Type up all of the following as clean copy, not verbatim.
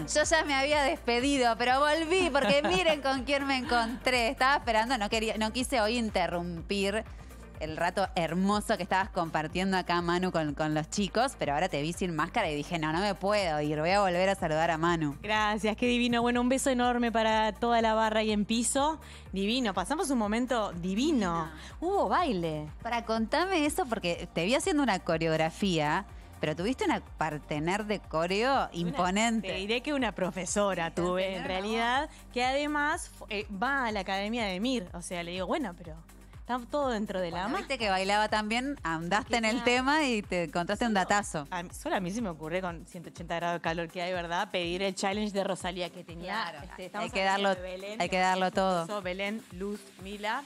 Yo ya me había despedido, pero volví porque miren con quién me encontré. Estaba esperando, no quise hoy interrumpir el rato hermoso que estabas compartiendo acá, Manu, con los chicos, pero ahora te vi sin máscara y dije, no me puedo ir, voy a volver a saludar a Manu. Gracias, qué divino. Bueno, un beso enorme para toda la barra ahí en piso. Divino, pasamos un momento divino. Hubo baile. Para contame eso, porque te vi haciendo una coreografía, pero tuviste una partener de coreo imponente. Te diré que una profesora tuve, en realidad, que además va a la Academia de Mir. O sea, le digo, bueno, pero está todo dentro de la máscara. Viste que bailaba también, andaste en el tema y te encontraste un datazo. Solo a mí se me ocurre con 180 grados de calor que hay, ¿verdad? Pedir el challenge de Rosalía que tenía. Claro, hay que darlo todo. Belén, Luz, Mila,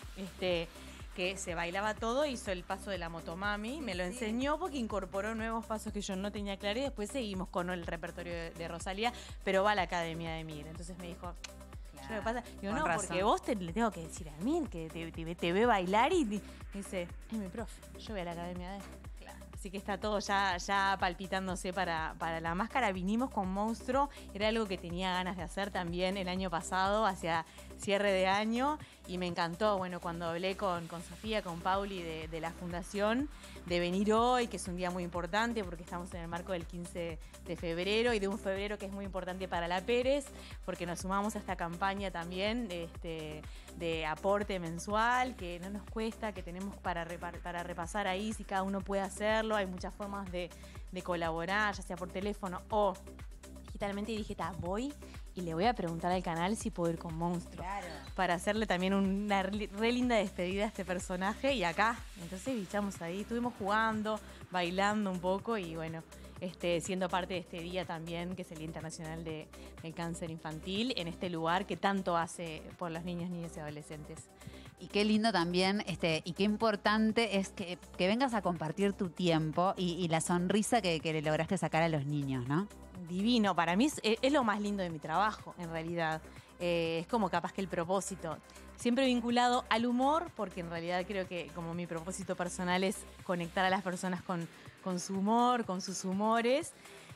que se bailaba todo, hizo el paso de la motomami, me lo enseñó porque incorporó nuevos pasos que yo no tenía claro y después seguimos con el repertorio de Rosalía, pero va a la Academia de Mir. Entonces me dijo, ¿qué pasa? Digo, no, razón. Porque vos le tengo que decir a Mir que te ve bailar y dice, es mi profe, yo voy a la Academia de él. Así que está todo ya palpitándose para la máscara. Vinimos con Monstruo, era algo que tenía ganas de hacer también el año pasado, hacia cierre de año, y me encantó, bueno, cuando hablé con Sofía, con Pauli de la Fundación, de venir hoy, que es un día muy importante porque estamos en el marco del 15 de febrero y de un febrero que es muy importante para la Pérez, porque nos sumamos a esta campaña también de aporte mensual, que no nos cuesta, que tenemos para repasar ahí, si cada uno puede hacerlo. Hay muchas formas de colaborar, ya sea por teléfono o digitalmente, y dije, voy y le voy a preguntar al canal si puedo ir con Monstruo. Claro. Para hacerle también una re linda despedida a este personaje. Y acá, entonces bichamos ahí, estuvimos jugando, bailando un poco y bueno, siendo parte de este día también, que es el Día Internacional del Cáncer Infantil, en este lugar que tanto hace por los niños, niñas y adolescentes. Y qué lindo también, y qué importante es que vengas a compartir tu tiempo y la sonrisa que le lograste sacar a los niños, ¿no? Divino, para mí es lo más lindo de mi trabajo, en realidad. Es como capaz que el propósito, siempre vinculado al humor, porque en realidad creo que como mi propósito personal es conectar a las personas con su humor, con sus humores.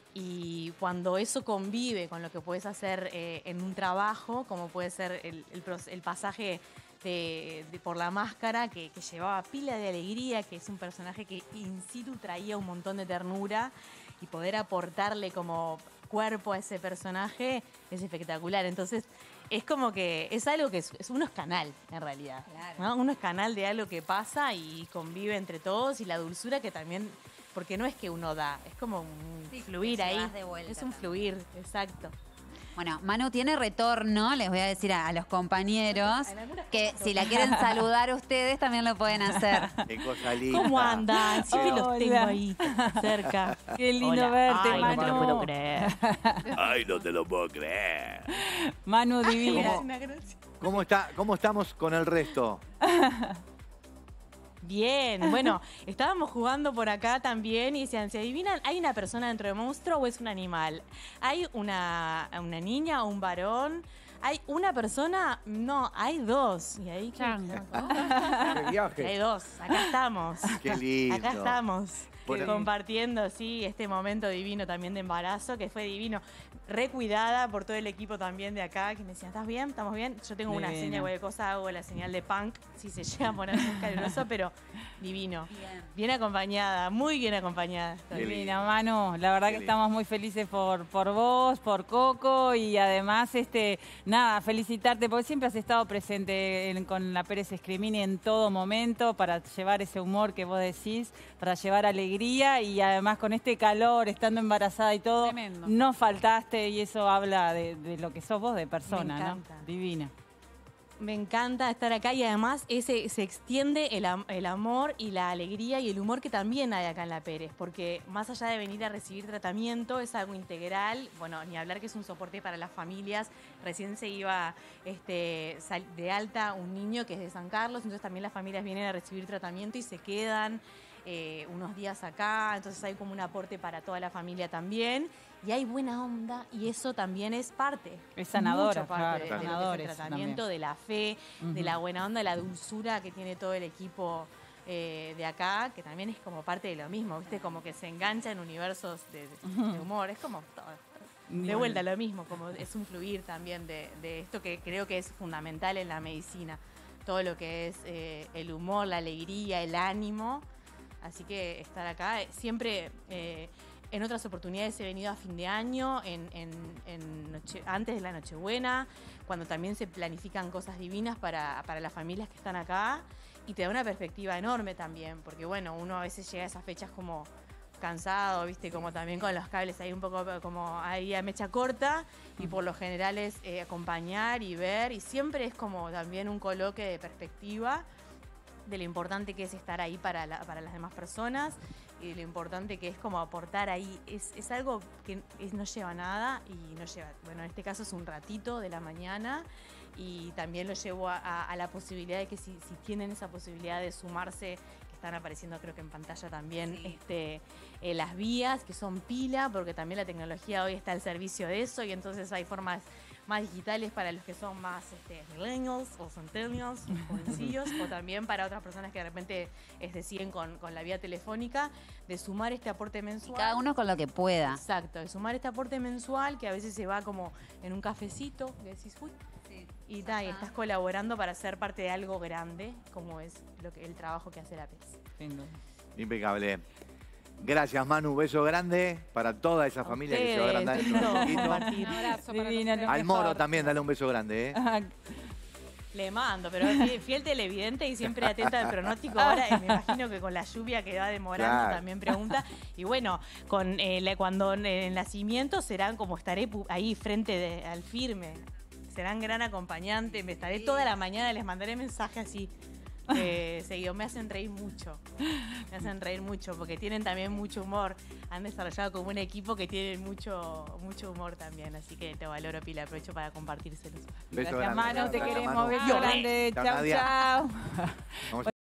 Y cuando eso convive con lo que puedes hacer en un trabajo, como puede ser el pasaje por la máscara, que llevaba pila de alegría, que es un personaje que in situ traía un montón de ternura, y poder aportarle como cuerpo a ese personaje es espectacular. Entonces es como que es algo que uno es canal, en realidad. Claro. ¿No? Uno es canal de algo que pasa y convive entre todos, y la dulzura que también, porque no es que uno da, es como un fluir ahí. Es un fluir, exacto. Bueno, Manu tiene retorno, les voy a decir a los compañeros que si la quieren saludar ustedes también lo pueden hacer. Qué cosa linda. ¿Cómo andan? Siempre los tengo ahí cerca. Qué lindo verte, Ay, Manu. no te lo puedo creer. Ay, no te lo puedo creer. Manu divina. ¿Cómo estamos con el resto? Bien, bueno, estábamos jugando por acá también y decían, ¿se adivinan? ¿Hay una persona dentro de Monstruo o es un animal? ¿Hay una niña o un varón? ¿Hay una persona? No, hay dos. Y ahí, ¡Qué viaje! hay dos, acá estamos. ¡Qué lindo! Acá estamos. Bueno, Compartiendo, sí, este momento divino también de embarazo, que fue divino. Recuidada por todo el equipo también de acá, que me decían, ¿estás bien? ¿Estamos bien? Yo tengo una señal, cualquier cosa, hago la señal de punk, si se llega a poner muy caluroso, pero divino. Bien acompañada, muy bien acompañada. Divina, Manu. La verdad que estamos muy felices por vos, por Coco, y además, nada, felicitarte, porque siempre has estado presente con la Pérez Scremini en todo momento, para llevar ese humor que vos decís, para llevar alegría, y además con este calor, estando embarazada y todo, tremendo. No faltaste, y eso habla de lo que sos vos de persona, ¿no? Divina. Me encanta estar acá, y además se extiende el amor y la alegría y el humor que también hay acá en la Pérez, porque más allá de venir a recibir tratamiento, es algo integral. Bueno, ni hablar que es un soporte para las familias. Recién se iba de alta un niño que es de San Carlos, entonces también las familias vienen a recibir tratamiento y se quedan unos días acá, entonces hay como un aporte para toda la familia también, y hay buena onda, y eso también es parte. Es sanadora, mucho parte claro, del tratamiento, también. De la fe, de la buena onda, de la dulzura que tiene todo el equipo de acá, que también es como parte de lo mismo, ¿viste? Como que se engancha en universos de humor, es como todo. De vuelta, lo mismo, como es un fluir también de esto que creo que es fundamental en la medicina. Todo lo que es el humor, la alegría, el ánimo. Así que estar acá, siempre en otras oportunidades he venido a fin de año, antes de la Nochebuena, cuando también se planifican cosas divinas para las familias que están acá. Y te da una perspectiva enorme también, porque bueno, uno a veces llega a esas fechas como cansado, viste, como también con los cables ahí un poco como ahí a mecha corta, y por lo general es acompañar y ver, y siempre es como también un coloque de perspectiva de lo importante que es estar ahí para las demás personas, y lo importante que es como aportar ahí. Es algo que no lleva nada, y no lleva, bueno, en este caso es un ratito de la mañana, y también lo llevo a la posibilidad de que si tienen esa posibilidad de sumarse, que están apareciendo creo que en pantalla también, Sí. las vías que son pila, porque también la tecnología hoy está al servicio de eso, y entonces hay formas más digitales para los que son más millennials o centennials, jovencillos, o también para otras personas que de repente siguen con la vía telefónica, de sumar este aporte mensual. Cada uno con lo que pueda. Exacto, de sumar este aporte mensual que a veces se va como en un cafecito, que decís, uy, y estás colaborando para ser parte de algo grande, como es el trabajo que hace la PES. Impecable. Gracias, Manu. Beso grande para toda esa familia que se va a agrandar dentro de un poquito. Un abrazo para Divino, los lo Al Moro mejor. también, dale un beso grande, ¿eh? Le mando, pero fiel televidente y siempre atenta al pronóstico. Ahora me imagino que con la lluvia que va demorando Claro. también pregunta. Y bueno, cuando en el nacimiento serán como estaré ahí frente al firme. Serán gran acompañante. Me estaré toda la mañana, les mandaré mensajes así. Seguido, me hacen reír mucho. Me hacen reír mucho porque tienen también mucho humor. Han desarrollado como un equipo que tiene mucho humor también. Así que te valoro, Pila. Aprovecho para compartírselos. Beso Gracias, grande. Manu, te Gracias, queremos. Manu. Beso grande. Chao, Chau, Nadia. chau. Vamos